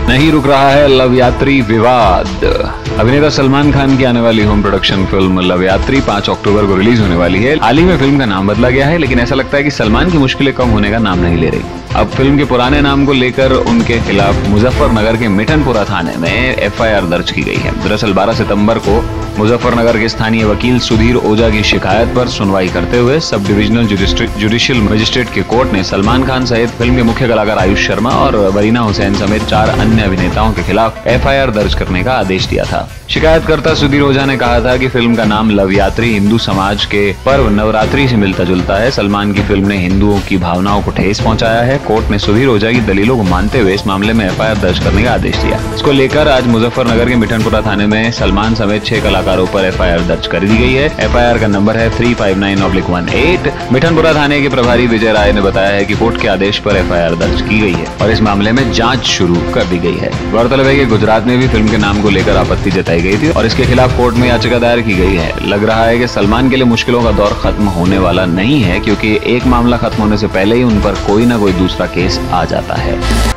नहीं रुक रहा है लव यात्री विवाद। अभिनेता सलमान खान की आने वाली होम प्रोडक्शन फिल्म लव यात्री 5 अक्टूबर को रिलीज होने वाली है। हाल ही में फिल्म का नाम बदला गया है, लेकिन ऐसा लगता है कि सलमान की मुश्किलें कम होने का नाम नहीं ले रही। अब फिल्म के पुराने नाम को लेकर उनके खिलाफ मुजफ्फरनगर के मिठनपुरा थाने में एफआईआर दर्ज की गई है। दरअसल 12 सितंबर को मुजफ्फरनगर के स्थानीय वकील सुधीर ओझा की शिकायत पर सुनवाई करते हुए सब डिविजनल जुडिशियल मजिस्ट्रेट के कोर्ट ने सलमान खान सहित फिल्म के मुख्य कलाकार आयुष शर्मा और वरीना हुसैन समेत 4 अन्य अभिनेताओं के खिलाफ एफआईआर दर्ज करने का आदेश दिया था। शिकायतकर्ता सुधीर ओझा ने कहा था कि फिल्म का नाम लव यात्री हिंदू समाज के पर्व नवरात्रि से मिलता जुलता है। सलमान की फिल्म ने हिंदुओं की भावनाओं को ठेस पहुंचाया है। कोर्ट ने सुधीर ओझा की दलीलों को मानते हुए इस मामले में एफआईआर दर्ज करने का आदेश दिया। इसको लेकर आज मुजफ्फरनगर के मिठनपुरा थाने में सलमान समेत 6 कलाकारों पर एफआईआर दर्ज कर दी गई है। एफआईआर का नंबर है 359/18। मिठनपुरा थाने के प्रभारी विजय राय ने बताया है कि कोर्ट के आदेश पर एफआईआर दर्ज की गई है और इस मामले में जांच शुरू कर दी गई है। गौरतलब है कि गुजरात में भी फिल्म के नाम को लेकर आपत्ति जताई गई थी और इसके खिलाफ कोर्ट में याचिका दायर की गई है। लग रहा है कि सलमान के लिए मुश्किलों का दौर खत्म होने वाला नहीं है, क्योंकि एक मामला खत्म होने से पहले ही उन पर कोई ना कोई दूसरा केस आ जाता है।